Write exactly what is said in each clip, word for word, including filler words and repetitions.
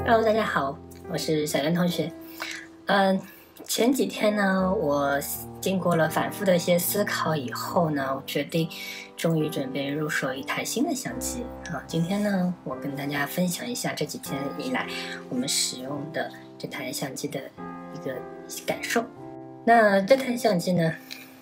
Hello， 大家好，我是小袁同学。嗯，前几天呢，我经过了反复的一些思考以后呢，我决定终于准备入手一台新的相机啊。今天呢，我跟大家分享一下这几天以来我们使用的这台相机的一个感受。那这台相机呢，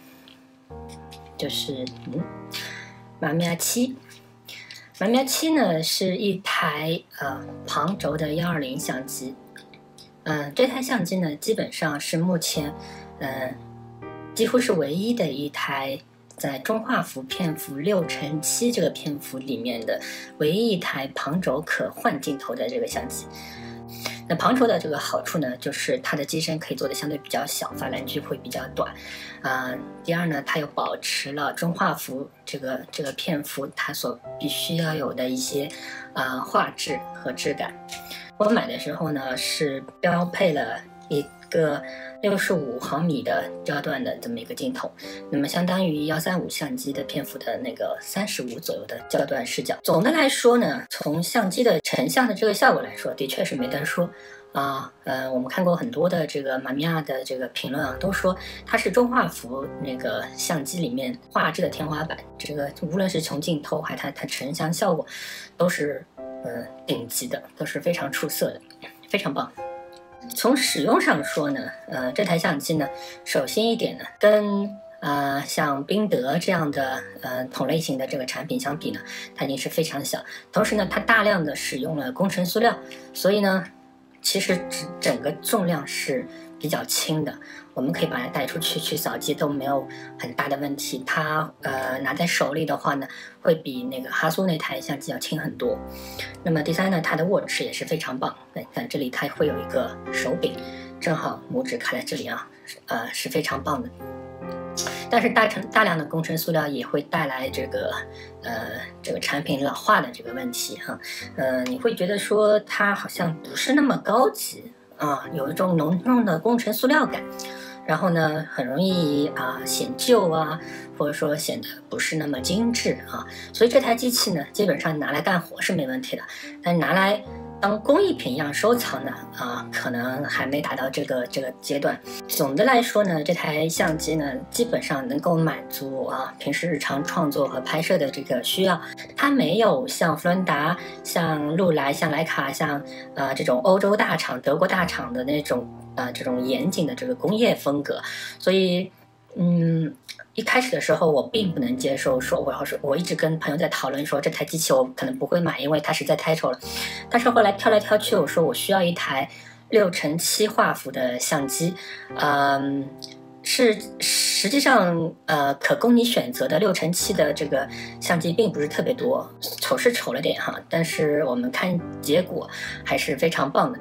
就是嗯，马米亚七。马米亚七呢是一台呃旁轴的幺二零相机，嗯、呃，这台相机呢基本上是目前，呃，几乎是唯一的一台在中画幅片幅六乘七这个片幅里面的唯一一台旁轴可换镜头的这个相机。那旁轴的这个好处呢，就是它的机身可以做的相对比较小，法兰距会比较短，啊、呃，第二呢，它又保持了中画幅这个这个片幅它所必须要有的一些啊、呃、画质和质感。我买的时候呢，是标配了一个六十五毫米的焦段的这么一个镜头，那么相当于一三五相机的片幅的那个三十五左右的焦段视角。总的来说呢，从相机的成像的这个效果来说，的确是没得说啊。呃，我们看过很多的这个马米亚的这个评论啊，都说它是中画幅那个相机里面画质的天花板。这个无论是从镜头还它它成像效果，都是呃顶级的，都是非常出色的，非常棒。从使用上说呢，呃，这台相机呢，首先一点呢，跟呃像宾得这样的呃同类型的这个产品相比呢，它已经是非常小。同时呢，它大量的使用了工程塑料，所以呢，其实整个重量是比较轻的，我们可以把它带出去去扫街都没有很大的问题。它呃拿在手里的话呢，会比那个哈苏那台相机要轻很多。那么第三呢，它的握持也是非常棒。你看这里它会有一个手柄，正好拇指卡在这里啊，呃是非常棒的。但是大成大量的工程塑料也会带来这个呃这个产品老化的这个问题哈、啊，呃你会觉得说它好像不是那么高级啊，有一种浓重的工程塑料感，然后呢很容易啊显旧啊，或者说显得不是那么精致啊，所以这台机器呢基本上拿来干活是没问题的，但拿来当工艺品一样收藏呢，啊，可能还没达到这个这个阶段。总的来说呢，这台相机呢，基本上能够满足啊平时日常创作和拍摄的这个需要。它没有像福伦达、像禄来、像徕卡、像呃这种欧洲大厂、德国大厂的那种呃这种严谨的这个工业风格，所以嗯。一开始的时候，我并不能接受，说我要是我一直跟朋友在讨论说这台机器我可能不会买，因为它实在太丑了。但是后来挑来挑去，我说我需要一台六乘七画幅的相机，嗯，是实际上呃可供你选择的六乘七的这个相机并不是特别多，丑是丑了点哈，但是我们看结果还是非常棒的。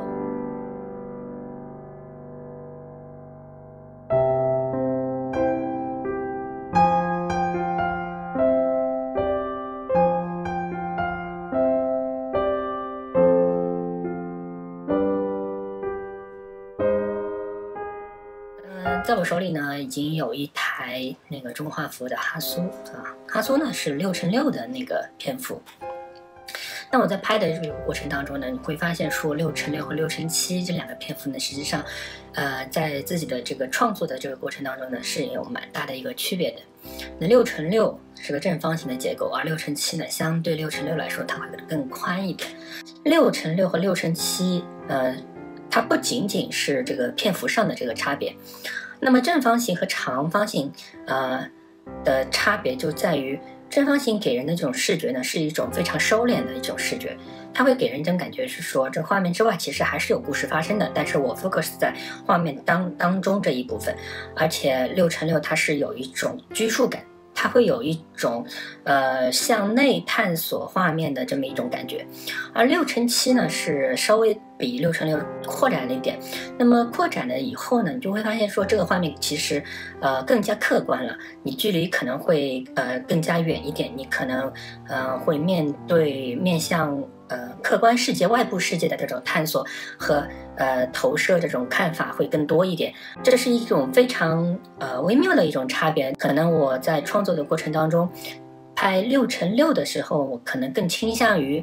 在我手里呢，已经有一台那个中画幅的哈苏啊，哈苏呢是六乘六的那个片幅。那我在拍的这个过程当中呢，你会发现说六乘六和六乘七这两个片幅呢，实际上，呃，在自己的这个创作的这个过程当中呢，是有蛮大的一个区别的。那六乘六是个正方形的结构，而六乘七呢，相对六乘六来说，它会更宽一点。六乘六和六乘七，呃，它不仅仅是这个片幅上的这个差别。那么正方形和长方形，呃的差别就在于，正方形给人的这种视觉呢，是一种非常收敛的一种视觉，它会给人一种感觉是说，这画面之外其实还是有故事发生的，但是我 focus 在画面当当中这一部分，而且六乘六它是有一种拘束感。它会有一种呃向内探索画面的这么一种感觉，而六乘七呢是稍微比六乘六扩展了一点。那么扩展了以后呢，你就会发现说这个画面其实呃更加客观了，你距离可能会呃更加远一点，你可能呃会面对面向呃客观世界、外部世界的这种探索和呃投射这种看法会更多一点。这是一种非常呃微妙的一种差别。可能我在创作的过程当中，拍六乘六的时候，我可能更倾向于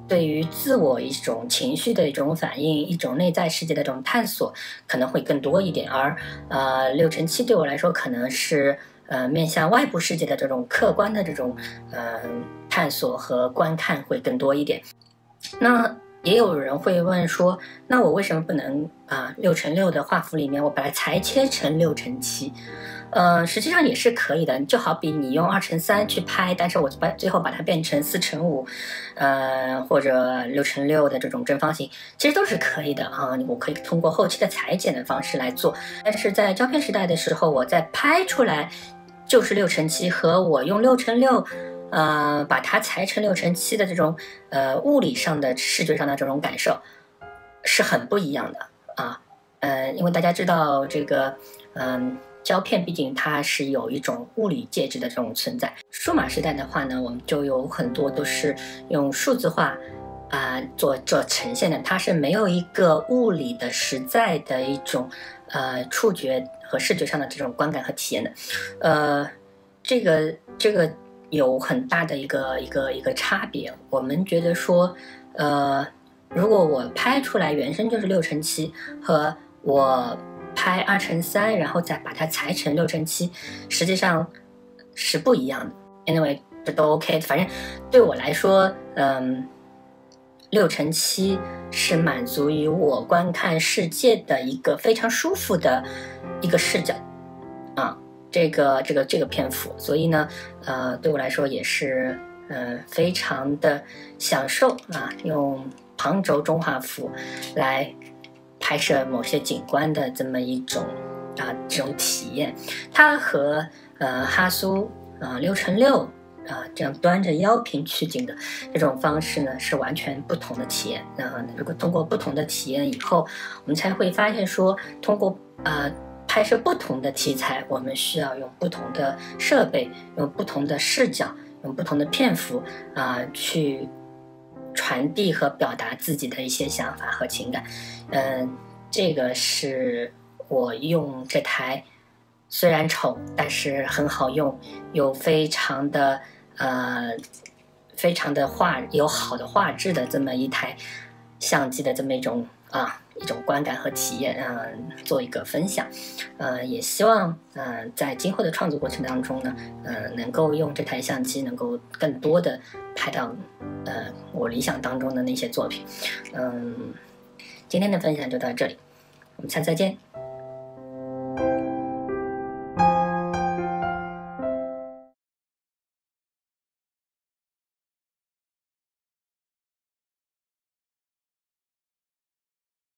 对于自我一种情绪的一种反应，一种内在世界的这种探索可能会更多一点，而呃六乘七对我来说可能是呃面向外部世界的这种客观的这种呃探索和观看会更多一点。那也有人会问说，那我为什么不能啊六乘六的画幅里面我把它裁切成六乘七？呃，实际上也是可以的，就好比你用二乘三去拍，但是我把最后把它变成四乘五，呃，或者六乘六的这种正方形，其实都是可以的啊。我可以通过后期的裁剪的方式来做，但是在胶片时代的时候，我再拍出来就是六乘七，和我用六乘六，呃，把它裁成六乘七的这种呃物理上的视觉上的这种感受是很不一样的啊。呃，因为大家知道这个，嗯。胶片毕竟它是有一种物理介质的这种存在，数码时代的话呢，我们就有很多都是用数字化啊、呃、做做呈现的，它是没有一个物理的实在的一种呃触觉和视觉上的这种观感和体验的，呃，这个这个有很大的一个一个一个差别。我们觉得说，呃，如果我拍出来原生就是六乘七，和我拍二乘三，然后再把它裁成六乘七，实际上是不一样的。Anyway， 这都 OK， 反正对我来说，嗯，六乘七是满足于我观看世界的一个非常舒服的一个视角啊，这个这个这个篇幅，所以呢，呃，对我来说也是，呃，非常的享受啊，用旁轴中画幅来拍摄某些景观的这么一种啊这种体验，它和呃哈苏啊六乘六啊这样端着腰屏取景的这种方式呢是完全不同的体验。那、呃、如果通过不同的体验以后，我们才会发现说，通过呃拍摄不同的题材，我们需要用不同的设备，用不同的视角，用不同的片幅啊、呃、去传递和表达自己的一些想法和情感。嗯，这个是我用这台虽然丑但是很好用，又非常的呃非常的画有好的画质的这么一台相机的这么一种啊一种观感和体验，嗯、呃，做一个分享，呃，也希望呃在今后的创作过程当中呢，呃，能够用这台相机能够更多的拍到呃我理想当中的那些作品，嗯。今天的分享就到这里，我们下次再见。